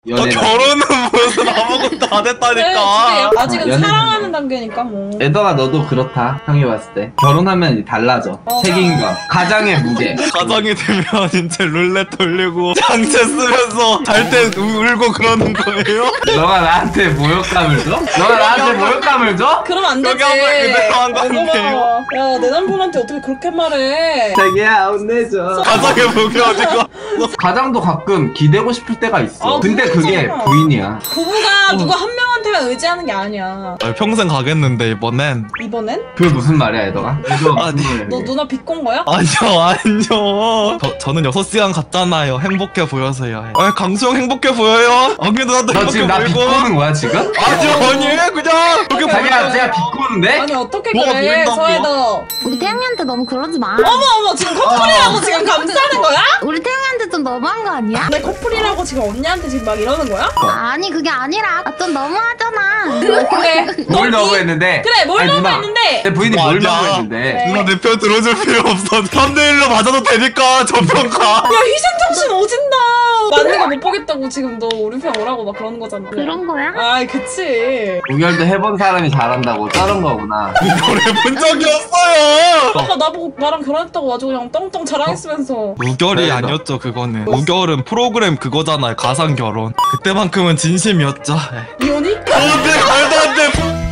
결혼은 무슨 아무것도 안 했다니까. 아직은 연애는 사랑하는 단계니까 뭐. 에더가 너도 그렇다. 형이 봤을 때 결혼하면 달라져. 책임감, 가장의 무게. 가정이 되면 이제 룰렛 돌리고 장채 쓰면서 잘 때 울고 그러는 거예요? 너가 나한테 모욕감을 줘? 너가 나한테 모욕감을 줘? 그럼 안 되지. 여기 한번 그대로 한 건데요. 야, 내 남편한테 어떻게 그렇게 말해? 자기야 혼내줘. 가정의 무게 어디고? 가장도 가끔 기대고 싶을 때가 있어. 아, 근데 그게 그거잖아. 부인이야. 부부가 누구 한 명한테만 의지하는 게 아니야. 평생 가겠는데 이번엔. 이번엔? 그게 무슨 말이야 에더가? 에더 아니, 무슨 말이야, 너 그게? 누나 비꼰 거야? 아니요. 저는 6시간 갔잖아요. 행복해 보여서요. 강수영 행복해 보여요? 언니 누나도 너 행복해 지금 나 보이고. 비꼬는 거야 지금? 아니에요 그냥 그렇게 자기야 제가 비꼬는데? 아니 어떻게 뭐가 그래 보인다고? 서해도. 우리 태영이한테 너무 그러지 마. 어머 지금 커플이라고 지금 감싸는 거야? 우리 태영이한테 좀 너무한 거 아니야? 내 커플이라고 지금 언니한테 지금 막 이러는 거야? 아니 그게 아니라 좀 너무하잖아. 그래. 뭘 너무했는데? 그래 뭘 아니, 누나, 너무했는데? 내 부인이 그거 뭘 아니야. 너무했는데? 누나 내 편 들어줄 필요 없어. 3대1로 맞아도 되니까 저 편 가. 야 희생정신 오진다. 맞는 거 못 보겠다고 지금 너 우리 편 오라고 막 그러는 거잖아. 그런 거야? 아이 그치. 우결도 해본 사람이 잘한다고 자른 거구나. 이걸 해본 적이 없어요. 아까 나보고 나랑 결혼했다고 아주 그냥 똥똥 자랑했으면서. 우결이 네, 아니었죠 그거는. 우결은 프로그램 그거잖아요. 가상 결혼. 그때만큼은 진심이었죠. 이혼이? 안돼 말도 안 돼.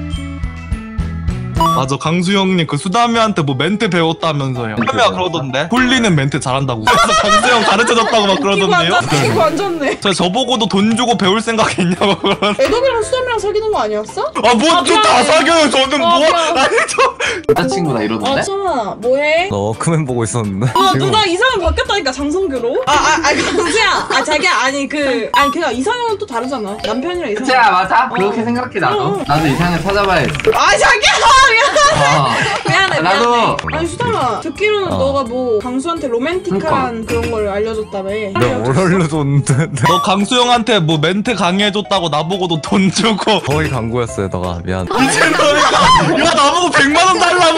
맞아 강수영님 그 수다미한테 뭐 멘트 배웠다면서요. 수다미가 그러던데 홀리는 멘트 잘한다고. 그래서 강수영 가르쳐줬다고 막 그러던데요. 이거 완전네. 저보고도 돈 주고 배울 생각 있냐고 그러는. 애덕이랑 수담이랑 사귀는 거 아니었어? 아뭐 좀 다 미안해. 사겨요 저는 뭐. 미안. 아니 저. 여자친구다 이러던데? 수담아 뭐해? 너 워크맨 보고 있었는데. 누나 이상형 바뀌었다니까 장성규로? 강수야 자기야 아니 그냥 이상형은 또 다르잖아 남편이랑 이상형. 그치야 맞아? 그렇게 생각해 나도. 나도 이상형 찾아봐야지. 자기야 어. 미안해 나도. 미안해. 아니 수담아 듣기로는 너가 뭐 강수한테 로맨틱한 그런 걸 알려줬다며. 내가 뭘 알려줬는데. 너 강수영한테 뭐 멘트 강의해줬다고 나보고도 돈 주고. 거의 광고였어요 너가. 미안. 야 나보고 100만 원 달라며.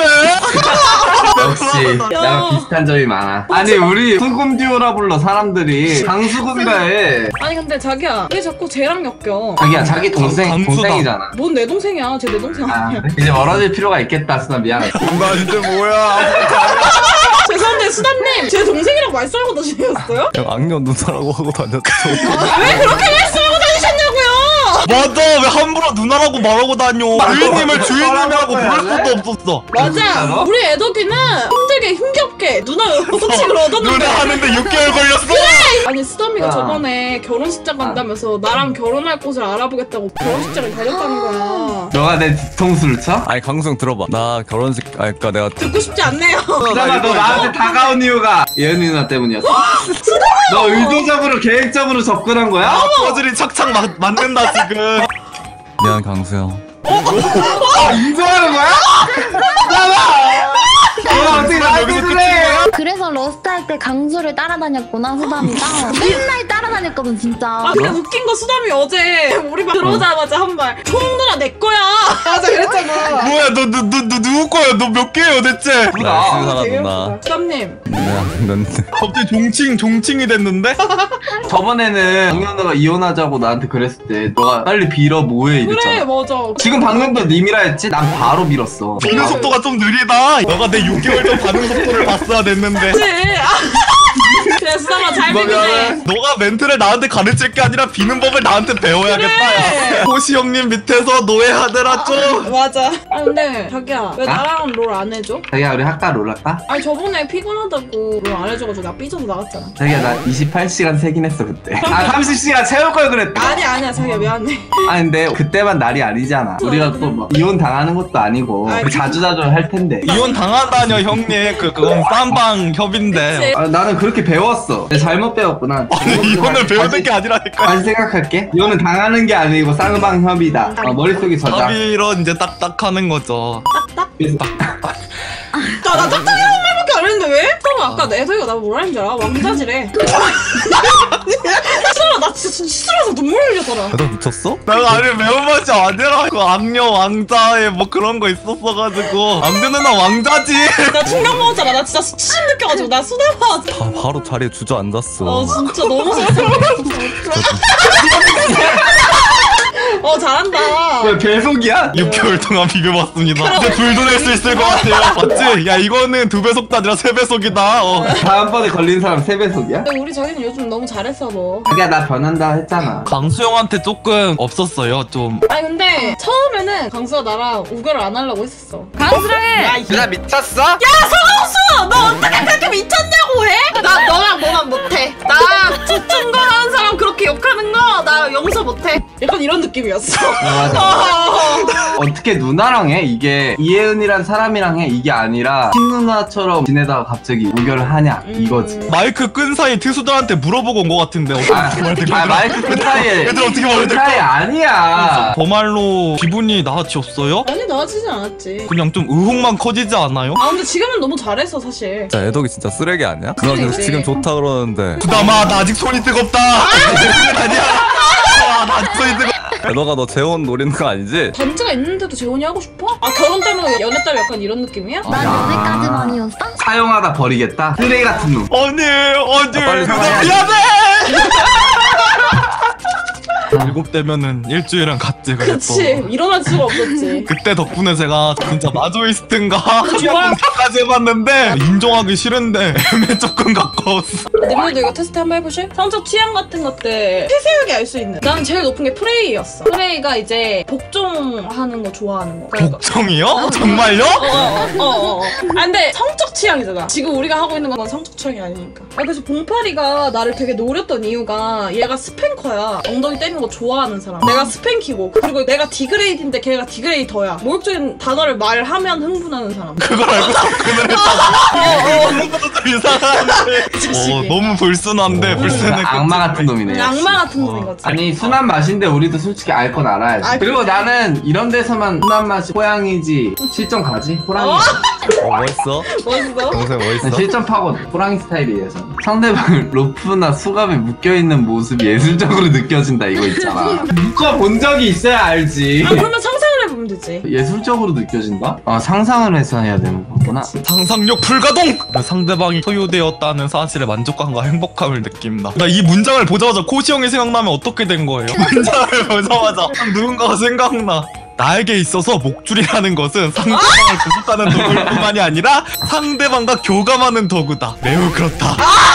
역시 나랑 비슷한 점이 많아. 아니 우리 수금 듀오라 불러 사람들이 강수금이라 해. 아니 근데 자기야 왜 자꾸 쟤랑 엮여? 자기야 자기 강수다. 동생이잖아. 뭔 내 동생이야 쟤 내 동생 아, 아니야. 그래? 이제 멀어질 필요가 있겠다 수나 미안해. 나 이제 뭐야. 죄송한데 수담님 제 동생이라고 말 썰고 다니셨어요? 그냥 악녀 누나라고 하고 다녔어. 왜 그렇게 말 썰고 다니셨냐고요? 맞아 왜 함부로 누나라고 말하고 다녀. 주인님을 주인님이라고 부를 수도 없었어. 맞아 진짜로? 우리 애덕이는 힘들게 힘겹게 누나 소식을 얻었는데 누나 하는데 6개월 걸렸어. 아니 수담이가 아. 저번에 결혼식장 간다면서 나랑 결혼할 곳을 알아보겠다고 결혼식장을 다녔다는 거야. 너가 내 뒤통수를 쳐? 아니 강수영 들어봐. 나 결혼식 그러니까 내가 듣고 싶지 않네요. 수담아 너 나한테 다가온 이유가 예은이 누나 때문이었어. 너 의도적으로 계획적으로 접근한 거야? 퍼즐이 착착 맞는다 지금. 미안 강수영. 인정하는 거야? 수담아 어떻게 나한테 그래? 그래서 러스트 할 때 강수를 따라다녔구나 수담이가. 맨날 따라다녔거든 진짜. 아 근데 웃긴 거 수담이 어제 우리 방 들어오자마자 한 말 총 누나 내 거야. 맞아 그랬잖아. 뭐야 너 누구 거야? 너 몇 개예요 대체? 누나. 나이스 되게 누나. 웃기다. 수담님 내가 냈는데. 갑자기 종칭이 됐는데? 저번에는 정연아가 이혼하자고 나한테 그랬을 때 너가 빨리 빌어 뭐해 그래 이랬잖아. 맞아. 지금 방금도 님이라 했지? 난 바로 빌었어. 반응 속도가 좀 느리다. 너가 내 6개월 전 반응 속도를 봤어야 됐는데. 그래. 그래 수담아 잘 비비네. 너가 멘트를 나한테 가르칠 게 아니라 비는 법을 나한테 배워야겠다. 그래. 야. 호시 형님 밑에서 노예하더라 좀. 맞아. 아 근데 자기야 왜 나랑 롤 안 해줘? 자기야 우리 학과 롤 할까? 아니 저번에 피곤하다고 롤 안 해줘가지고 나 삐져서 나갔잖아. 자기야 나 28시간 세긴 했어 그때. 아 30시간 채울 걸 그랬다. 아니야 자기야 미안해. 아 근데 그때만 날이 아니잖아. 우리가 또 뭐 이혼 당하는 것도 아니고 아이, 우리 자주자주 할 텐데. 이혼 당하다뇨 형님. 그건 쌈방 협인데. 그치. 아, 나는 그렇게 배웠어. 내가 잘못 배웠구나. 아니 이혼을 배우는 게 아니라니까. 다시 생각할게. 이혼은 당하는 게 아니고 쌍방협이다. 머릿속에 저장. 합의로 이제 딱딱하는 거죠. 그래서 나 딱딱이라는 말밖에 안 했는데 왜? 수담아 아까 애덕이가 나 뭐라 했는 줄 알아? 왕자지래. 수담아 나 진짜 치술해서 눈물 흘렸더라. 너 미쳤어? 내가 아니 매운맛이 아니라 그 악녀 왕자에 뭐 그런 거 있었어가지고 악녀 누나 왕자지. 나 충격 먹었잖아. 나 진짜 수치 느껴가지고 나 수다봐. 바로 자리에 주저앉았어. 진짜 너무 슬퍼. 잘한다. 왜 배속이야? 6개월 동안 비벼봤습니다. 이제 불도 낼 수 있을 것 같아요. 맞지? 야 이거는 2배속도 아니라 3배속이다. 다음번에 걸린 사람 3배속이야? 근데 우리 저희는 요즘 너무 잘했어 너. 자기야 나 변한다 했잖아. 강수 형한테 조금 없었어요 좀. 아니 근데 처음에는 강수가 나랑 우결을 안 하려고 했었어. 강수랑 해. 야, 누나 미쳤어? 강수! 너 어떻게 그렇게 미쳤냐고 해? 나 너랑 못해. 나 조충거라는 사람 그렇게 욕하는 거 나 용서 못해. 약간 이런 느낌이었어. 맞아. 어떻게 누나랑 해? 이게 이혜은이란 사람이랑 해? 이게 아니라 친누나처럼 지내다가 갑자기 우결을 하냐 이거지. 마이크 끈 사이 트수들한테 물어보고 온 것 같은데 어떻게 말해야 될까? 마이크 끈 사이에 얘들 어떻게 말해야 끈 될까? 사이 아니야. 저 말로 기분이 나아졌어요? 아니 나아지진 않았지. 그냥 좀 의혹만 커지지 않아요? 근데 지금은 너무 잘했어 사실. 진짜 애덕이 진짜 쓰레기 아니야? 누나 쓰레기지. 지금 좋다 그러는데 수담아 나 아직 손이 뜨겁다. 아니야. 나 아직 손이 뜨겁다. 애덕아 너 재혼 노리는 거 아니지? 반지가 있는데도 재혼이 하고 싶어? 결혼 때문에 연애 딸 약간 이런 느낌이야? 난 연애까지만이었어? 사용하다 버리겠다? 쓰레기 같은 놈. 언니 빨리 누나 사과해. 미안해. 7 되면은 일주일은 갔지 그랬어. 그치 일어날 수가 없었지. 그때 덕분에 제가 진짜 마조이스트인가 좋아. 까지 해봤는데 인정하기 싫은데 애매 조금 가까웠어. 님들도 이거 테스트 한번 해보실? 성적 취향 같은 것들 세세하게 알 수 있는. 나는 제일 높은 게 프레이였어. 프레이가 이제 복종하는 거 좋아하는 거. 그러니까 복종이요? 정말요? 근데 성적 취향이잖아. 지금 우리가 하고 있는 건 성적 취향이 아니니까. 그래서 봉파리가 나를 되게 노렸던 이유가 얘가 스팽커야. 엉덩이 때리는 거 좋아하는 사람. 내가 스팽키고 그리고 내가 디그레이드인데 걔가 디그레이더야. 모욕적인 단어를 말하면 흥분하는 사람. 그걸 알고 접근을 했다고? 좀 이상한데 너무 불순한데 불순해. 악마 같은 놈이네. 악마 같은 놈인 거지. 아니 순한 맛인데 우리도 솔직히 알 건 알아야지. 그리고 나는 이런 데서만 순한 맛이 호랑이지 실전 가지? 호랑이. 멋있어? 멋있어? 동생 멋있어? 실전 파거든. 호랑이 스타일이에요 저는. 상대방 로프나 수갑에 묶여있는 모습이 예술적으로 느껴진다 이거 있잖아. 묶어본 적이 있어야 알지. 그러면 상상을 해보면 되지. 예술적으로 느껴진다? 상상을 해서 해야 되는 거구나. 상상력 불가동! 상대방이 소유되었다는 사실에 만족감과 행복감을 느낀다. 나 이 문장을 보자마자 코시 형이 생각나면 어떻게 된 거예요? 문장을 보자마자 누군가가 생각나. 나에게 있어서 목줄이라는 것은 상대방을 구속하는 도구뿐만이 아니라 상대방과 교감하는 도구다. 매우 그렇다.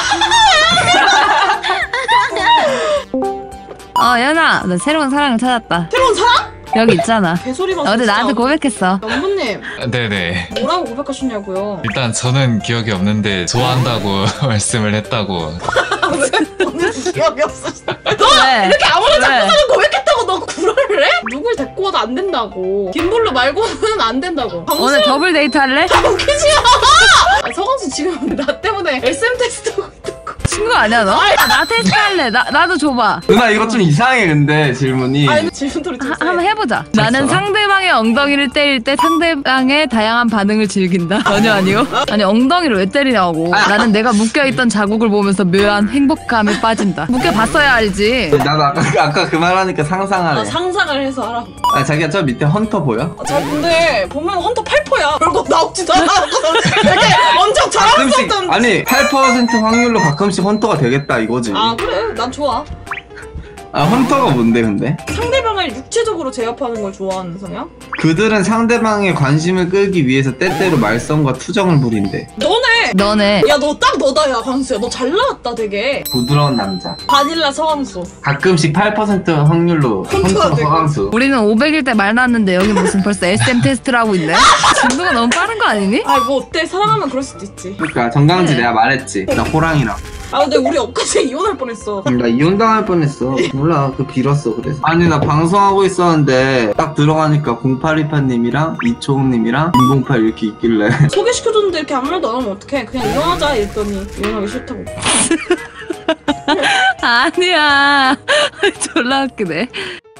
연아, 나 새로운 사랑을 찾았다. 새로운 사람? 여기 있잖아. 개소리만 어제 나한테 고백했어. 연부님 네네. 뭐라고 고백하셨냐고요? 일단 저는 기억이 없는데 좋아한다고 말씀을 했다고. 오늘 기억이 없으시다. 왜? 이렇게 아무나 왜? 자꾸 고백했다고 너 구라를 해? 누굴 데리고 와도 안 된다고. 김블루 말고는 안 된다고. 오늘 더블 데이트 할래? 웃기지 마! 서광수 지금 나 때문에 SM 테스트 하고 있다고. 친구 아니야 너? 나 테스트 할래. 나도 줘봐. 누나 이거 좀 이상해 근데 질문이. 아니 질문 소리 좀 한번 해보자. 나는 상대방의 엉덩이를 때릴 때 상대방의 다양한 반응을 즐긴다. 전혀 아니요. 아니 엉덩이를 왜 때리냐고. 나는 내가 묶여있던 자국을 보면서 묘한 행복감에 빠진다. 묶여봤어야 알지. 나도 아까 그 말하니까 상상하래. 상상을 해서 하라고. 자기야 저 밑에 헌터 보여? 저 근데 보면 헌터 8%야. 별거 나오지도 않아. 되게 엄청 자랑스럽던. 아니 8% 확률로 가끔씩 헌터가 되겠다 이거지. 그래 난 좋아. 헌터가 뭔데 근데? 상대방을 육체적으로 제압하는 걸 좋아하는 성향? 그들은 상대방의 관심을 끌기 위해서 때때로 말썽과 투정을 부린대. 너네. 야 너 딱 너다 야 광수야. 너 잘 나왔다 되게. 부드러운 남자. 바닐라 서광수. 가끔씩 8% 확률로 헌터 되고. 서광수. 우리는 500일 때 말 났는데 여기 무슨 벌써 SM 테스트를 하고 있네? 진도가 너무 빠른 거 아니니? 뭐 어때? 사랑하면 그럴 수도 있지. 그러니까 정강지 내가 말했지. 나 호랑이라고. 근데 우리 엊그제 이혼할 뻔했어. 나 이혼당할 뻔했어. 몰라 그 빌었어 그래서. 아니 나 방송하고 있었는데 딱 들어가니까 0828님이랑 이초홍님이랑 김봉팔 이렇게 있길래 소개시켜줬는데 이렇게 아무 말도 안 하면 어떡해. 그냥 이혼하자 이랬더니 이혼하기 싫다고. 아니야. 졸라 웃기네.